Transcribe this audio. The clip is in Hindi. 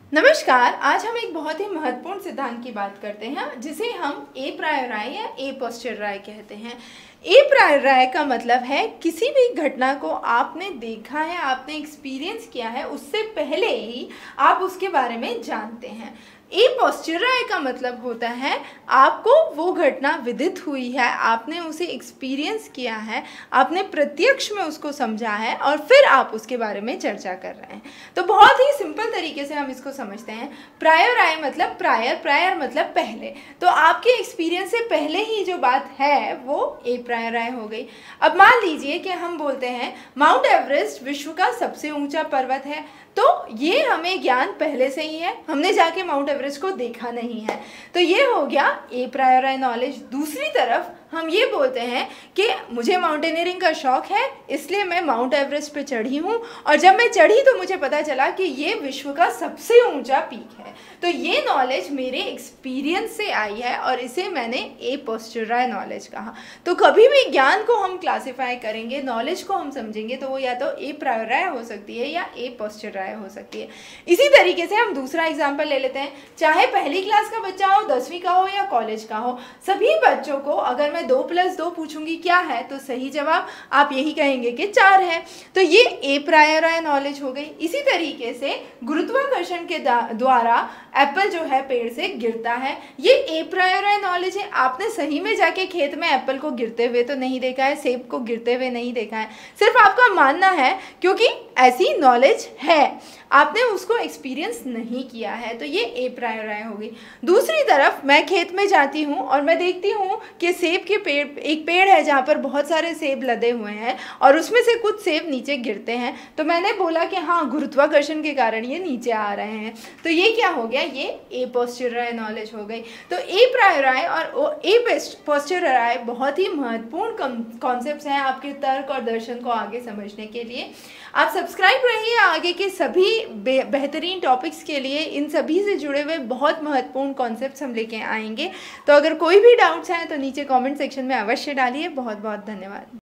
नमस्कार। आज हम एक बहुत ही महत्वपूर्ण सिद्धांत की बात करते हैं जिसे हम ए प्रायोराई या ए पोस्टेराई कहते हैं। ए प्रायोराई का मतलब है किसी भी घटना को आपने देखा है, आपने एक्सपीरियंस किया है, उससे पहले ही आप उसके बारे में जानते हैं। ए पोस्टेराई का मतलब होता है आपको वो घटना विदित हुई है, आपने उसे एक्सपीरियंस किया है, आपने प्रत्यक्ष में उसको समझा है और फिर आप उसके बारे में चर्चा कर रहे हैं। तो बहुत ही सिंपल तरीके से हम इसको समझते हैं। प्रायोराई मतलब प्रायर मतलब पहले। तो आपके एक्सपीरियंस से पहले ही जो बात है वो ए प्रायोराई हो गई। अब मान लीजिए कि हम बोलते हैं माउंट एवरेस्ट विश्व का सबसे ऊंचा पर्वत है, तो ये हमें ज्ञान पहले से ही है, हमने जाके माउंट एवरेस्ट को देखा नहीं है, तो ये हो गया ए प्रायोराई नॉलेज। दूसरी तरफ हम ये बोलते हैं कि मुझे माउंटेनियरिंग का शौक़ है, इसलिए मैं माउंट एवरेस्ट पे चढ़ी हूँ और जब मैं चढ़ी तो मुझे पता चला कि ये विश्व का सबसे ऊंचा पीक है। तो ये नॉलेज मेरे एक्सपीरियंस से आई है और इसे मैंने ए पोस्टेराई नॉलेज कहा। तो कभी भी ज्ञान को हम क्लासिफाई करेंगे, नॉलेज को हम समझेंगे, तो वो या तो ए प्रायोराई हो सकती है या ए पोस्टेराई हो सकती है। इसी तरीके से हम दूसरा एग्जाम्पल ले लेते हैं। चाहे पहली क्लास का बच्चा हो, 10वीं का हो या कॉलेज का हो, सभी बच्चों को अगर मैं 2+2 पूछूंगी क्या है, तो सही जवाब आप यही कहेंगे कि 4 है। तो ये ए प्रायोराई नॉलेज हो गई। इसी तरीके से गुरुत्वाकर्षण के द्वारा एप्पल जो है पेड़ से गिरता है, ये ए प्रायोराई नॉलेज है। आपने सही में जाके खेत में एप्पल को गिरते हुए तो नहीं देखा है, सेब को गिरते हुए नहीं देखा है, सिर्फ आपका मानना है क्योंकि ऐसी नॉलेज है, आपने उसको एक्सपीरियंस नहीं किया है। तो ये ए प्रायोराई हो गई। दूसरी तरफ मैं खेत में जाती हूँ और मैं देखती हूँ कि सेब के पेड़, एक पेड़ है जहाँ पर बहुत सारे सेब लदे हुए हैं और उसमें से कुछ सेब नीचे गिरते हैं, तो मैंने बोला कि हाँ, गुरुत्वाकर्षण के कारण ये नीचे आ रहे हैं। तो ये क्या हो गया, ये ए पोस्टेराई नॉलेज हो गई। तो ए प्रायोराई और ए पोस्टेराई बहुत ही महत्वपूर्ण कॉन्सेप्ट्स हैं आपके तर्क और दर्शन को आगे समझने के लिए। आप सब्सक्राइब रहिए आगे के सभी बेहतरीन टॉपिक्स के लिए। इन सभी से जुड़े हुए बहुत महत्वपूर्ण कॉन्सेप्ट्स हम लेके आएंगे। तो अगर कोई भी डाउट्स हैं तो नीचे कमेंट सेक्शन में अवश्य डालिए। बहुत बहुत धन्यवाद।